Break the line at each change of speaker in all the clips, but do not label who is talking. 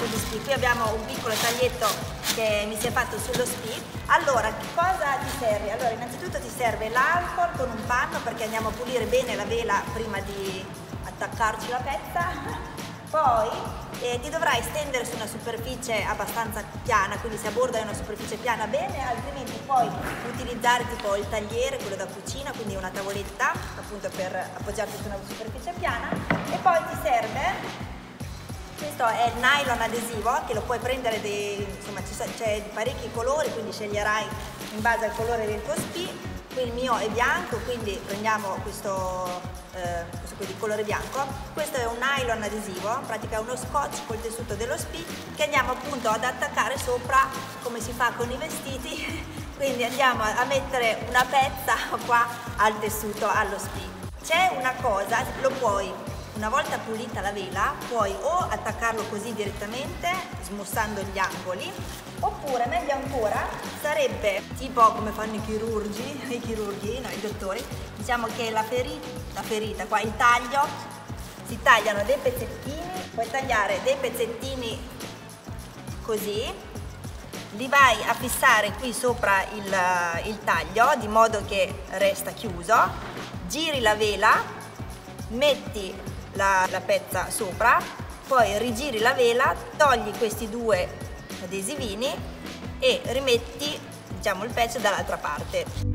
di spi. Qui abbiamo un piccolo taglietto che mi si è fatto sullo spi. Allora, cosa ti serve? Allora, innanzitutto ti serve l'alcol con un panno perché andiamo a pulire bene la vela prima di attaccarci la pezza. Poi ti dovrai stendere su una superficie abbastanza piana, quindi se a bordo hai una superficie piana bene, altrimenti puoi utilizzare tipo il tagliere, quello da cucina, quindi una tavoletta appunto per appoggiarti su una superficie piana. E poi ti serve, questo è il nylon adesivo che lo puoi prendere, insomma c'è di parecchi colori, quindi sceglierai in base al colore del tuo spi. Qui il mio è bianco, quindi prendiamo questo qui di colore bianco. Questo è un nylon adesivo, in pratica è uno scotch col tessuto dello spi che andiamo appunto ad attaccare sopra come si fa con i vestiti. Quindi andiamo a mettere una pezza qua al tessuto, allo spi. C'è una cosa, lo puoi, una volta pulita la vela, puoi o attaccarlo così direttamente smussando gli angoli, oppure meglio ancora sarebbe tipo come fanno i chirurghi, no, i dottori, diciamo che la ferita qua, il taglio, si tagliano dei pezzettini, puoi tagliare dei pezzettini così, li vai a fissare qui sopra il taglio di modo che resta chiuso, giri la vela, metti la pezza sopra, poi rigiri la vela, togli questi due adesivini e rimetti, diciamo, il pezzo dall'altra parte.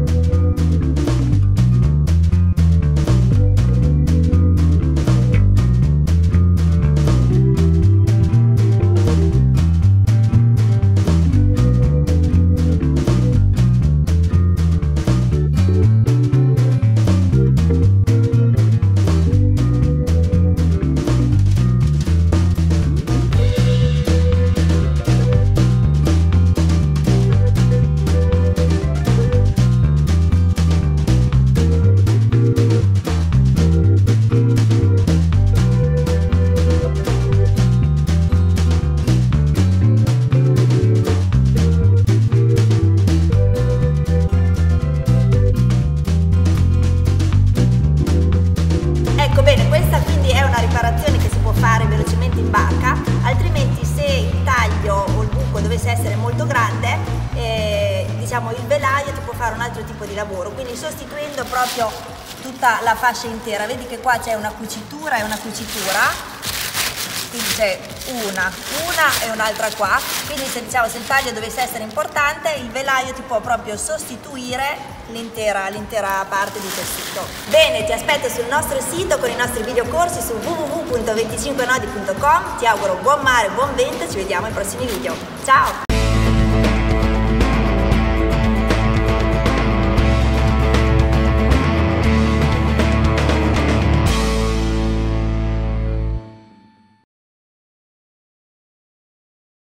Altrimenti se il taglio o il buco dovesse essere molto grande, diciamo il velaio ti può fare un altro tipo di lavoro, quindi sostituendo proprio tutta la fascia intera. Vedi che qua c'è una cucitura e una cucitura, quindi c'è una e un'altra qua, quindi se il taglio dovesse essere importante, il velaio ti può proprio sostituire l'intera parte di tessuto. Bene, ti aspetto sul nostro sito con i nostri videocorsi su www.25nodi.com. Ti auguro buon mare, buon vento, ci vediamo ai prossimi video. Ciao!